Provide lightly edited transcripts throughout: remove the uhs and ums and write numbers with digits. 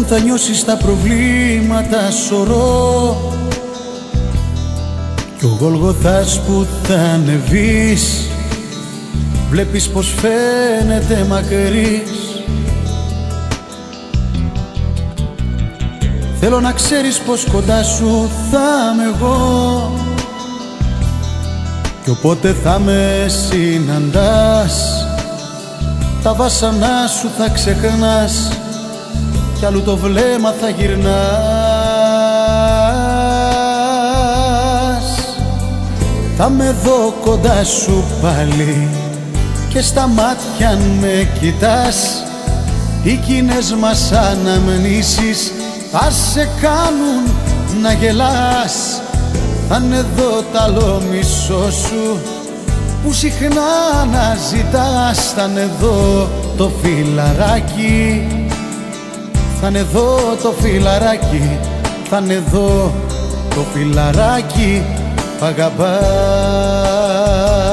Όταν θα νιώσεις τα προβλήματα σωρό κι ο Γολγοθάς που θα ανεβείς βλέπεις πως φαίνεται μακρύς. Θέλω να ξέρεις πως κοντά σου θα είμαι εγώ κι όποτε θα με συναντάς τα βάσανά σου θα ξεχνάς κι αλλού το βλέμμα θα γυρνάς. Θα με δω κοντά σου πάλι και στα μάτια αν με κοιτάς οι κοινές μας αναμνήσεις θα σε κάνουν να γελάς. Θα είναι εδώ τ' άλλο μισό σου που συχνά να ζητάς. Θα είναι εδώ το φιλαράκι, θα είναι εδώ το φιλαράκι, θα είναι εδώ το φιλαράκι που αγαπάς.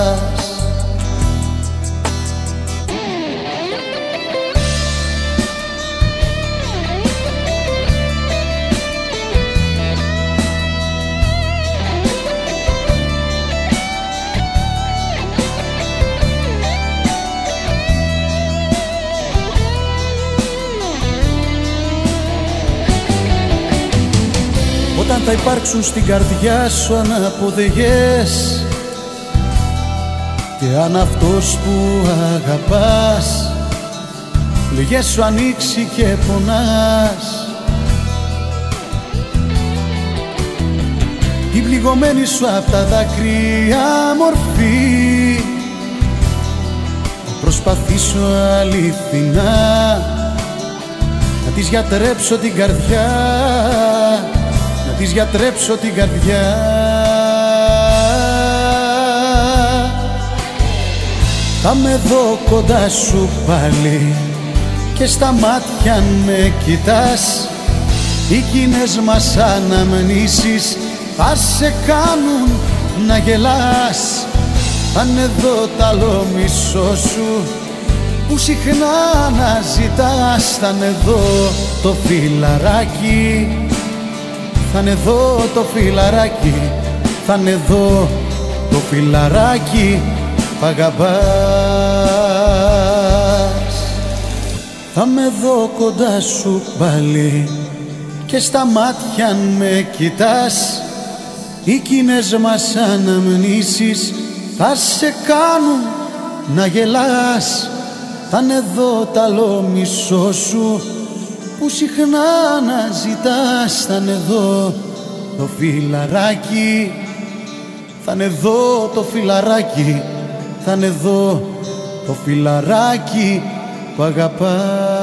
Όταν θα υπάρξουν στην καρδιά σου αναποδεγές και αν αυτός που αγαπάς πληγές σου ανοίξει και πονάς, την πληγωμένη σου απ' τα δάκρυα μορφή θα προσπαθήσω αληθινά να της γιατρέψω την καρδιά, να της γιατρέψω την καρδιά. Θα με δω κοντά σου πάλι και στα μάτια αν με κοιτάς οι κοινές μας αναμνήσεις θα σε κάνουν να γελάς. Θα είναι εδώ τ' άλλο μισό σου που συχνά να ζητάς. Θα είναι εδώ το φιλαράκι, θα είναι εδώ το φιλαράκι, θα είναι εδώ το φιλαράκι που αγαπάς. Θα με δω κοντά σου πάλι και στα μάτια αν με κοιτάς οι κοινές μας αναμνήσεις θα σε κάνουν να γελάς. Θα είναι εδώ τ' άλλο μισό σου που συχνά να ζητάς. Θα είναι εδώ το φιλαράκι, θα είναι εδώ το φιλαράκι, θα είναι εδώ το φιλαράκι που αγαπάς.